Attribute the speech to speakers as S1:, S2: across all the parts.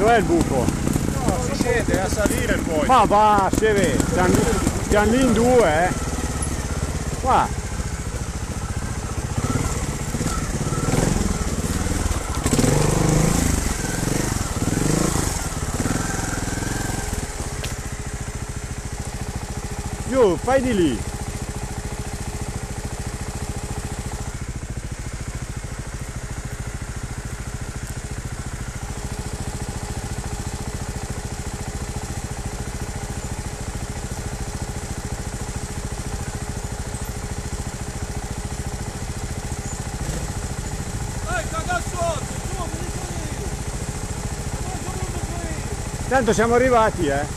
S1: Dov'è il buco?
S2: No, si scende, è a salire poi.
S1: Ma va, si vede, stiamo lì in due, eh. Qua. Io, fai di lì. Tanto siamo arrivati, eh.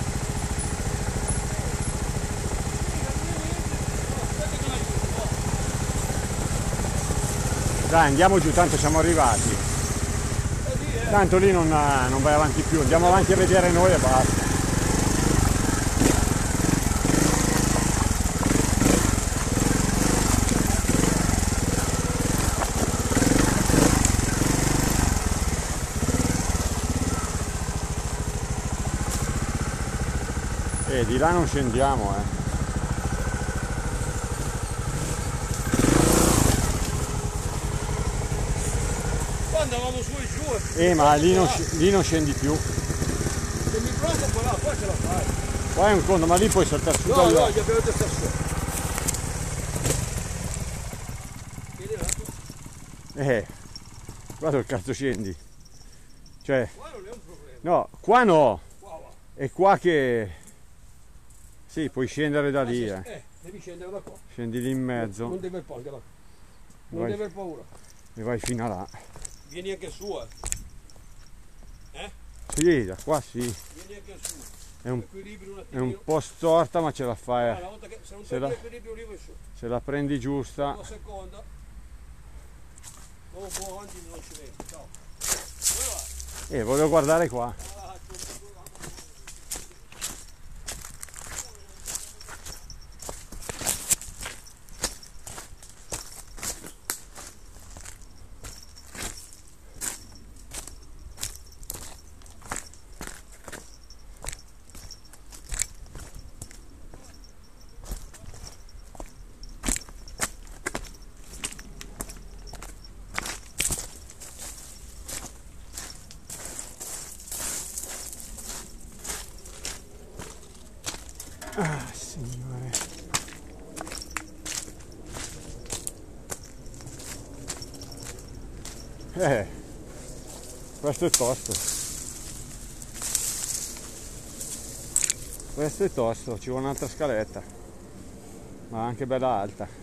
S1: Dai, andiamo giù, tanto siamo arrivati. Tanto lì non vai avanti più, andiamo avanti a vedere noi e basta. Di là non scendiamo, eh.
S2: Andavamo su e giù.
S1: Ma lì non scendi più.
S2: Se mi blocco qua ce la fai.
S1: Qua è un conto, ma lì puoi saltare su.
S2: No, gli abbiamo detto sta su.
S1: Guarda il cazzo scendi. Cioè.
S2: Qua non è un problema.
S1: No, qua no.
S2: Qua va.
S1: È qua che. Sì, puoi scendere da lì,
S2: devi scendere da qua.
S1: Scendi lì in mezzo.
S2: Non deve paura. Non deve aver paura.
S1: E vai fino a là.
S2: Vieni anche su,
S1: Sì, da qua sì.
S2: Vieni anche su.
S1: È un po' storta ma ce la fai.
S2: Una volta che se non prendi l'equilibrio lì vai su.
S1: Se la prendi giusta.
S2: Una seconda. Dopo avanti non ci vedi. Ciao.
S1: Voglio guardare qua. Ah, signore. Questo è tosto. Questo è tosto, ci vuole un'altra scaletta. Ma anche bella alta.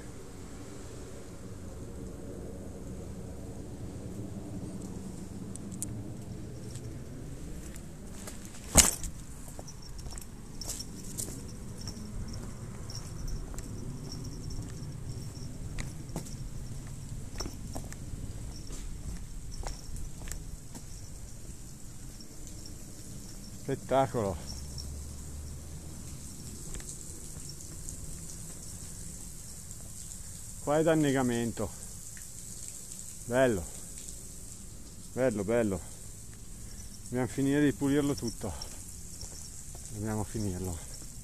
S1: Spettacolo. Qua è da annegamento. Bello. Bello, bello. Dobbiamo finire di pulirlo tutto. Dobbiamo finirlo.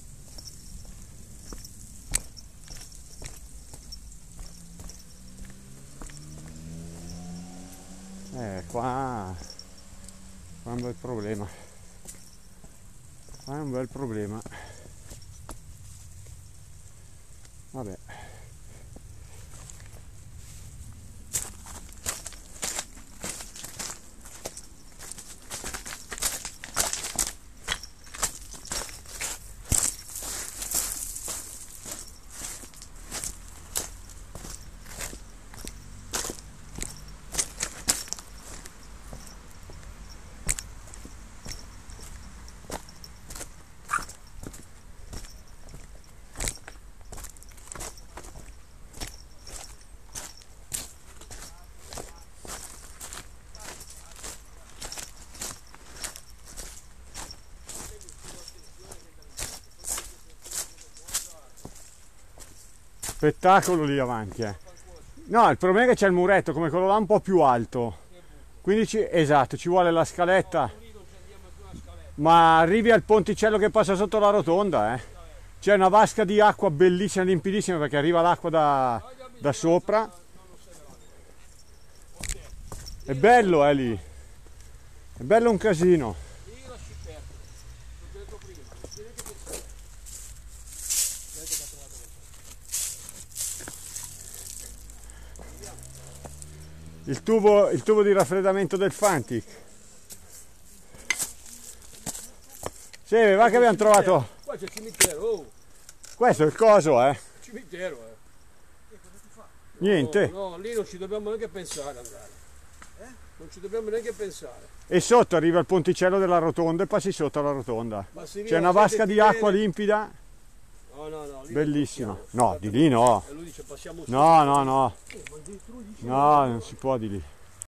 S1: Qua è un bel problema. Qua è un bel problema. Vabbè. Spettacolo lì avanti, No, il problema è che c'è il muretto come quello là un po' più alto. Quindi esatto, ci vuole la scaletta. Ma arrivi al ponticello che passa sotto la rotonda, eh. C'è una vasca di acqua bellissima, limpidissima, perché arriva l'acqua da sopra. È bello, lì. È bello un casino.
S2: Lì lasci perdere. L'ho detto prima. Vieni anche pensare. Vedete che ha trovato questo.
S1: Il tubo di raffreddamento del Fantic. Sì, va che abbiamo trovato.
S2: Qua c'è il cimitero, oh.
S1: Questo è il coso, eh.
S2: Cimitero,
S1: Niente.
S2: No, lì non ci dobbiamo neanche pensare andare. Non ci dobbiamo neanche pensare.
S1: E sotto arriva il ponticello della rotonda e passi sotto la rotonda.
S2: Passi
S1: C'è
S2: via,
S1: una vasca di
S2: bene.
S1: acqua limpida,
S2: No, lì
S1: bellissima.
S2: non
S1: No, di lì no.
S2: E lui dice passiamo su.
S1: No, no, no.
S2: Ma addirittura dice
S1: No, non si può di lì.